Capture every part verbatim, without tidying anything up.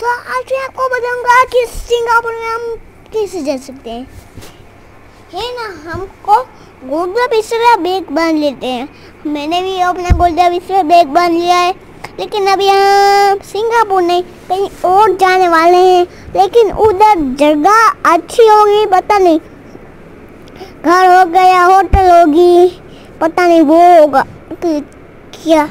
तो आज मैं आपको बताऊंगा कि सिंगापुर में हम कैसे जा सकते हैं। है ना, हमको गोल्डा बिस्तर बैग बांध लेते हैं। मैंने भी अपना गोल्डा बिस्तर बैग बांध लिया है, लेकिन अभी हम सिंगापुर नहीं कहीं और जाने वाले हैं। लेकिन उधर जगह अच्छी होगी पता नहीं, घर हो गया होटल होगी पता नहीं, वो होगा कि क्या,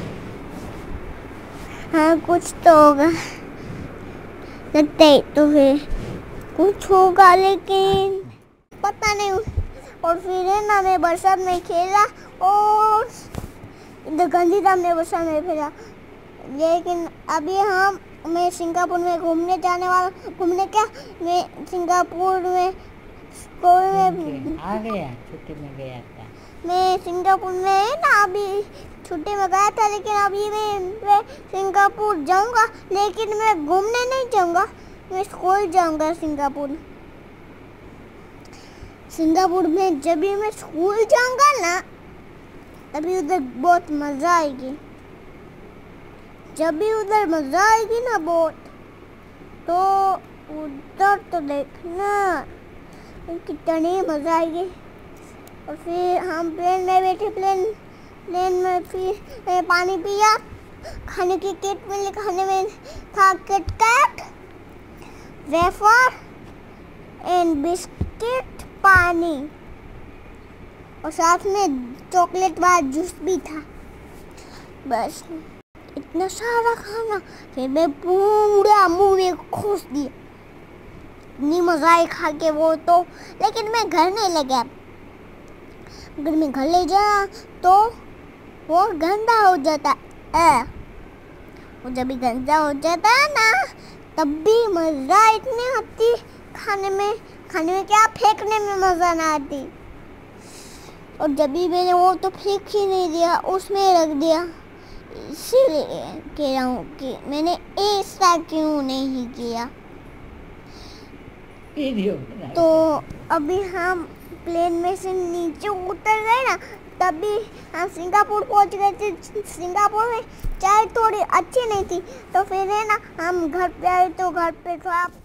हाँ कुछ तो होगा, लगता है तो है कुछ होगा लेकिन पता नहीं। और फिर है ना, मैं बरसात में खेला और इधर गंदी था, मैं बरसात में खेला। लेकिन अभी हम मैं सिंगापुर में घूमने जाने वाला। घूमने क्या, मैं सिंगापुर में स्कूल में आ गया, छुट्टी में गया था। मैं सिंगापुर में है ना अभी छुट्टी में गया था, लेकिन अभी मैं, मैं सिंगापुर जाऊंगा, लेकिन मैं घूमने नहीं जाऊंगा, मैं स्कूल जाऊंगा सिंगापुर। सिंगापुर में जब भी मैं स्कूल जाऊंगा ना, तभी उधर बहुत मज़ा आएगी। जब भी उधर मज़ा आएगी ना बहुत, तो उधर तो देखना कितनी मज़ा आएगी। और फिर हम प्लेन में बैठे, प्लेन प्लेन में फिर पानी पिया, खाने की किट मिली, खाने में था किटकैट, वेफर एंड बिस्किट, पानी और साथ में चॉकलेट वाला जूस भी था। बस इतना सारा खाना, फिर मैं पूरा मुंह में खोस दिया। इतनी मज़ा आई खा के वो तो, लेकिन मैं घर नहीं ले गया। अगर मैं घर ले जाऊँ तो वो गंदा हो जाता है। वो जब भी गंदा हो जाता है ना, तब भी मज़ा इतनी आती खाने में। खाने में क्या, फेंकने में मज़ा ना आती। और जब भी मैंने वो तो फेंक ही नहीं दिया, उसमें रख दिया। इसीलिए कह रहा हूँ कि मैंने ऐसा क्यों नहीं किया। तो अभी हम प्लेन में से नीचे उतर गए ना, तभी हम सिंगापुर पहुंच गए थे। सिंगापुर में चाय थोड़ी अच्छी नहीं थी, तो फिर है ना हम घर पे आए, तो घर पे थोड़ा